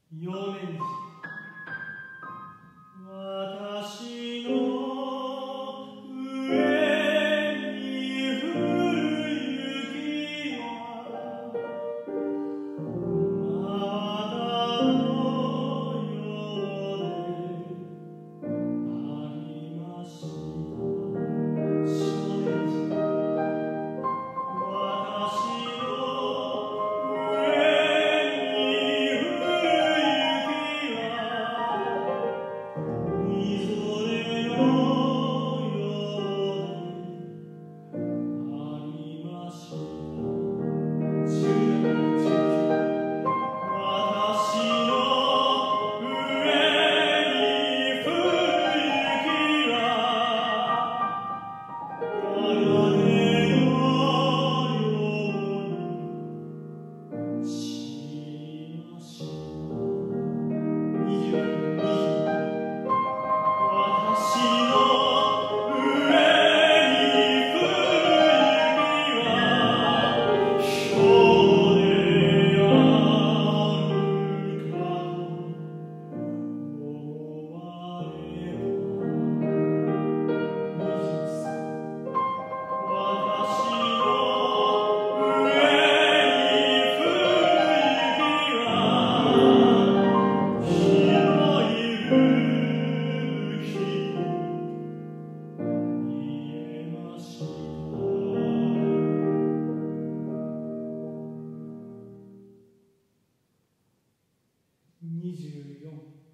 米次私の上に降る雪はまだのようでありました。米次私の上に降る雪はみぞれのようでありました。私の上に降る雪は鋼の24